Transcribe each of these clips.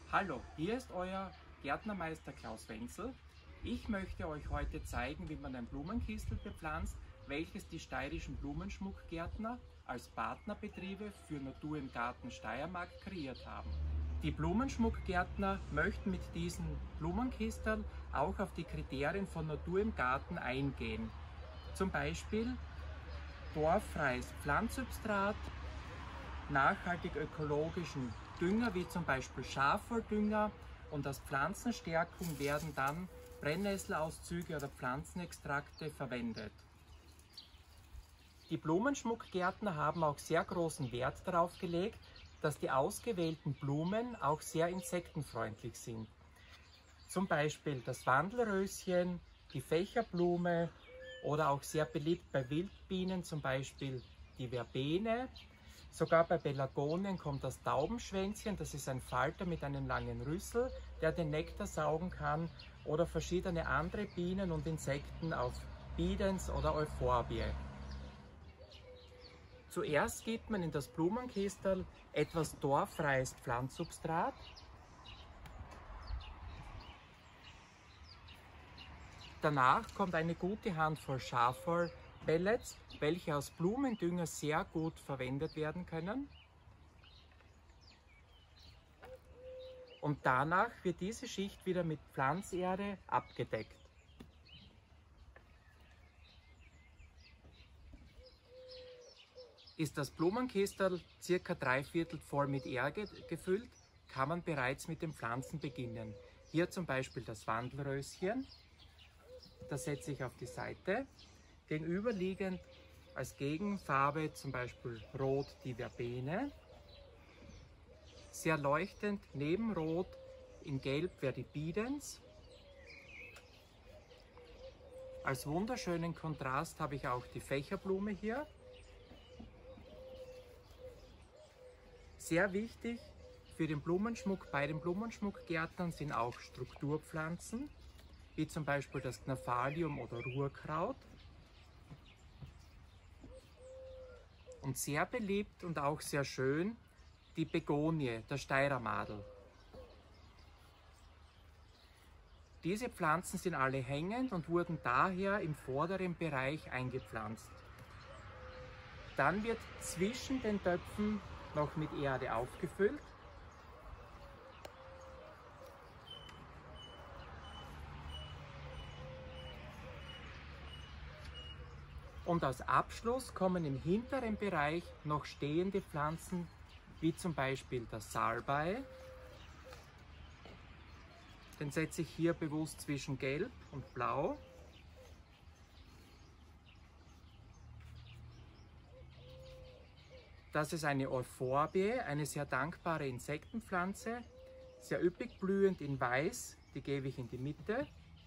Hallo, hier ist euer Gärtnermeister Klaus Wenzel. Ich möchte euch heute zeigen, wie man ein Blumenkistel bepflanzt, welches die steirischen Blumenschmuckgärtner als Partnerbetriebe für Natur im Garten Steiermark kreiert haben. Die Blumenschmuckgärtner möchten mit diesen Blumenkisteln auch auf die Kriterien von Natur im Garten eingehen. Zum Beispiel torffreies Pflanzsubstrat, nachhaltig ökologischen Dünger wie zum Beispiel Schafwoldünger, und als Pflanzenstärkung werden dann Brennnesselauszüge oder Pflanzenextrakte verwendet. Die Blumenschmuckgärtner haben auch sehr großen Wert darauf gelegt, dass die ausgewählten Blumen auch sehr insektenfreundlich sind. Zum Beispiel das Wandelröschen, die Fächerblume oder auch sehr beliebt bei Wildbienen zum Beispiel die Verbene. Sogar bei Pelargonien kommt das Taubenschwänzchen, das ist ein Falter mit einem langen Rüssel, der den Nektar saugen kann, oder verschiedene andere Bienen und Insekten auf Bidens oder Euphorbie. Zuerst gibt man in das Blumenkistel etwas torffreies Pflanzsubstrat. Danach kommt eine gute Handvoll Schafwollpellets, welche als Blumendünger sehr gut verwendet werden können. Und danach wird diese Schicht wieder mit Pflanzerde abgedeckt. Ist das Blumenkistel circa 3/4 voll mit Erde gefüllt, kann man bereits mit den Pflanzen beginnen. Hier zum Beispiel das Wandelröschen. Das setze ich auf die Seite. Gegenüberliegend als Gegenfarbe zum Beispiel Rot die Verbene. Sehr leuchtend neben Rot in Gelb wäre die Bidens. Als wunderschönen Kontrast habe ich auch die Fächerblume hier. Sehr wichtig für den Blumenschmuck bei den Blumenschmuckgärtnern sind auch Strukturpflanzen, wie zum Beispiel das Gnaphalium oder Ruhrkraut. Und sehr beliebt und auch sehr schön die Begonie, der Steirermadel. Diese Pflanzen sind alle hängend und wurden daher im vorderen Bereich eingepflanzt. Dann wird zwischen den Töpfen noch mit Erde aufgefüllt. Und als Abschluss kommen im hinteren Bereich noch stehende Pflanzen, wie zum Beispiel das Salbei. Den setze ich hier bewusst zwischen Gelb und Blau. Das ist eine Euphorbie, eine sehr dankbare Insektenpflanze, sehr üppig blühend in Weiß, die gebe ich in die Mitte.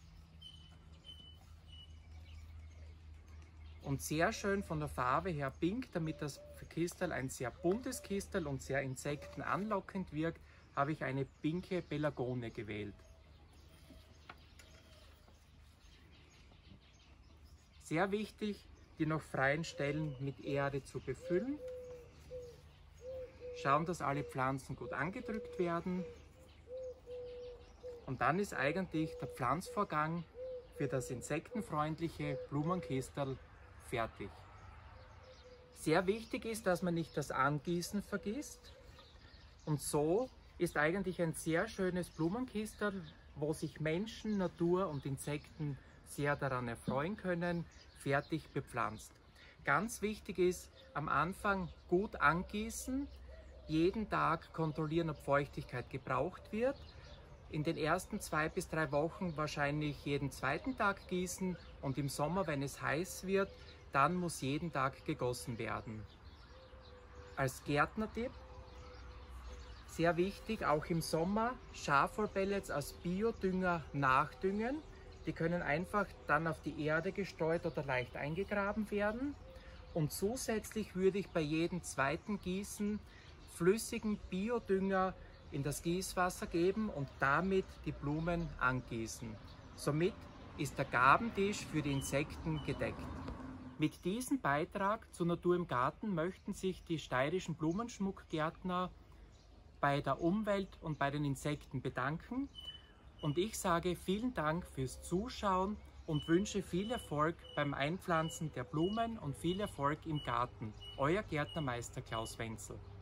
Und sehr schön von der Farbe her pink, damit das Kistel ein sehr buntes Kistel und sehr insektenanlockend wirkt, habe ich eine pinke Pelargonie gewählt. Sehr wichtig, die noch freien Stellen mit Erde zu befüllen. Schauen, dass alle Pflanzen gut angedrückt werden. Und dann ist eigentlich der Pflanzvorgang für das insektenfreundliche Blumenkistel fertig. Sehr wichtig ist, dass man nicht das Angießen vergisst. Und so ist eigentlich ein sehr schönes Blumenkistel, wo sich Menschen, Natur und Insekten sehr daran erfreuen können, fertig bepflanzt. Ganz wichtig ist, am Anfang gut angießen, jeden Tag kontrollieren, ob Feuchtigkeit gebraucht wird. In den ersten 2 bis 3 Wochen wahrscheinlich jeden zweiten Tag gießen, und im Sommer, wenn es heiß wird, dann muss jeden Tag gegossen werden. Als Gärtnertipp, sehr wichtig, auch im Sommer Schafwollpellets als Biodünger nachdüngen. Die können einfach dann auf die Erde gestreut oder leicht eingegraben werden. Und zusätzlich würde ich bei jedem zweiten Gießen flüssigen Biodünger in das Gießwasser geben und damit die Blumen angießen. Somit ist der Gabentisch für die Insekten gedeckt. Mit diesem Beitrag zur Natur im Garten möchten sich die steirischen Blumenschmuckgärtner bei der Umwelt und bei den Insekten bedanken. Und ich sage vielen Dank fürs Zuschauen und wünsche viel Erfolg beim Einpflanzen der Blumen und viel Erfolg im Garten. Euer Gärtnermeister Klaus Wenzel.